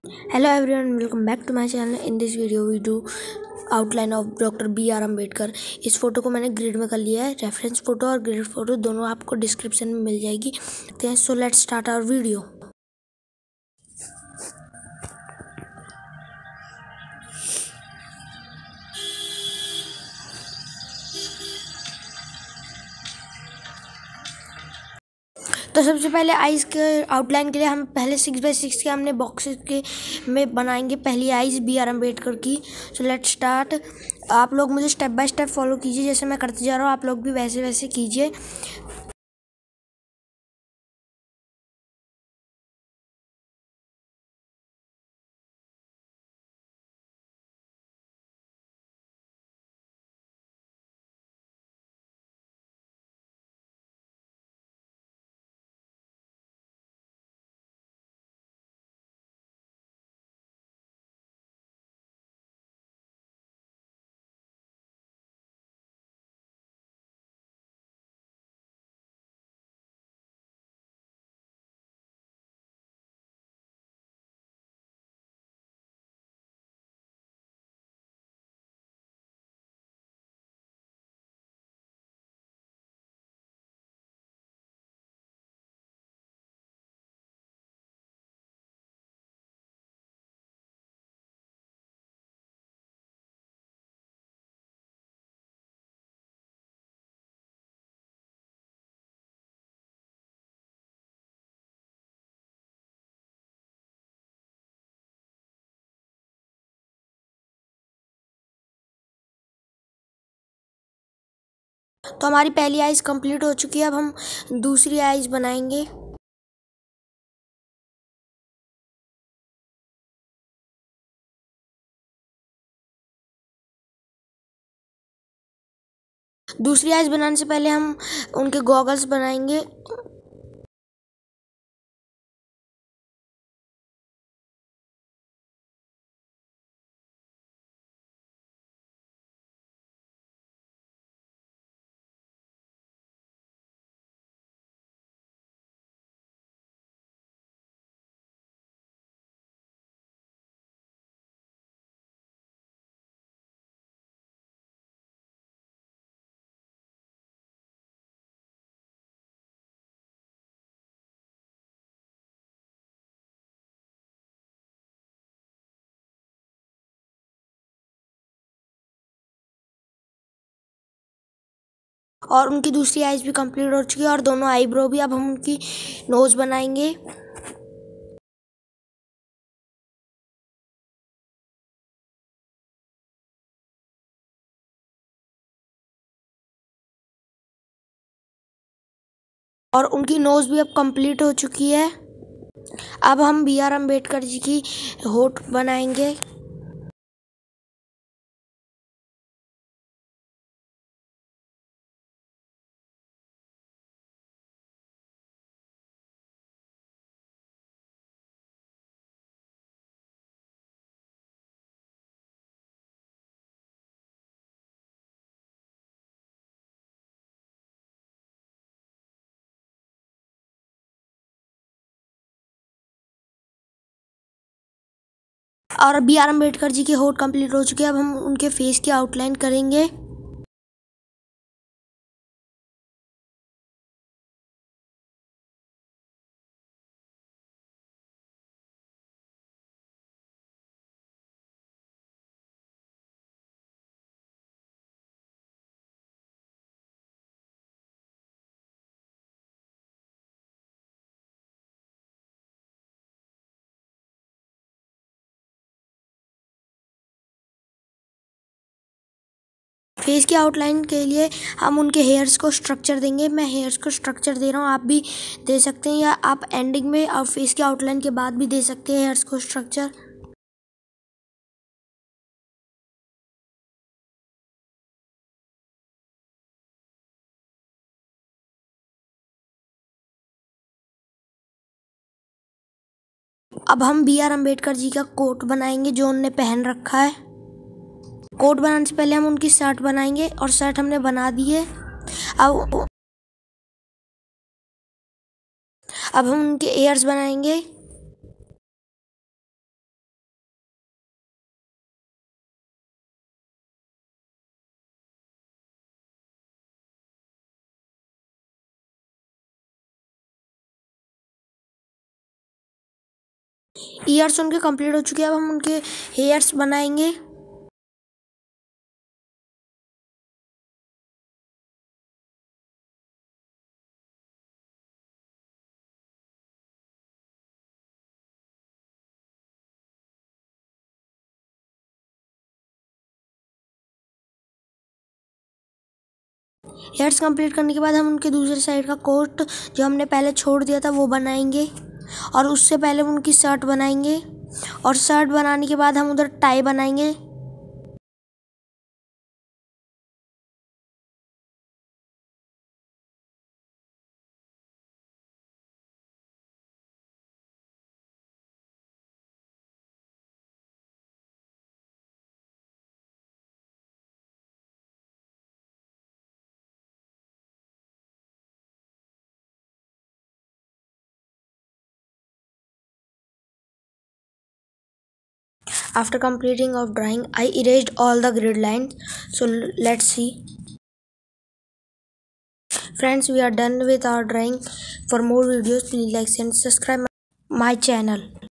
Hello everyone, welcome back to my channel. In this video we do outline of doctor B R Ambedkar. इस photo को मैंने grid में कर लिया है। रेफरेंस फोटो और ग्रिड फोटो दोनों आपको डिस्क्रिप्शन में मिल जाएगी। So let's start our video. तो सबसे पहले आइज़ के आउटलाइन के लिए हम पहले 6x6 के हमने बॉक्सेस के में बनाएंगे पहली आइज़ बी आर अम्बेडकर की। So let's start. आप लोग मुझे स्टेप बाय स्टेप फॉलो कीजिए, जैसे मैं करते जा रहा हूँ आप लोग भी वैसे वैसे कीजिए। तो हमारी पहली आइज़ कंप्लीट हो चुकी है। अब हम दूसरी आइज़ बनाएंगे। दूसरी आइज़ बनाने से पहले हम उनके गॉगल्स बनाएंगे। और उनकी दूसरी आइज़ भी कंप्लीट हो चुकी है और दोनों आईब्रो भी। अब हम उनकी नोज़ बनाएंगे। और उनकी नोज़ भी अब कंप्लीट हो चुकी है। अब हम बी आर अम्बेडकर जी की होठ बनाएंगे। और बी आर अम्बेडकर जी के होठ कंप्लीट हो चुके हैं। अब हम उनके फेस की आउटलाइन करेंगे। फेस की आउटलाइन के लिए हम उनके हेयर्स को स्ट्रक्चर देंगे। मैं हेयर्स को स्ट्रक्चर दे रहा हूँ, आप भी दे सकते हैं, या आप एंडिंग में और फेस की आउटलाइन के बाद भी दे सकते हैं हेयर्स को स्ट्रक्चर। अब हम बी आर अम्बेडकर जी का कोट बनाएंगे जो उनने पहन रखा है। कोट बनाने से पहले हम उनकी शर्ट बनाएंगे और शर्ट हमने बना दी है। अब हम उनके ईयर्स बनाएंगे। ईयर्स उनके कंप्लीट हो चुके हैं। अब हम उनके हेयर्स बनाएंगे। हेयर्स कंप्लीट करने के बाद हम उनके दूसरे साइड का कोट जो हमने पहले छोड़ दिया था वो बनाएंगे, और उससे पहले हम उनकी शर्ट बनाएंगे, और शर्ट बनाने के बाद हम उधर टाई बनाएंगे। After completing of drawing, I erased all the grid lines. So let's see. Friends, we are done with our drawing. For more videos, please like and subscribe my channel.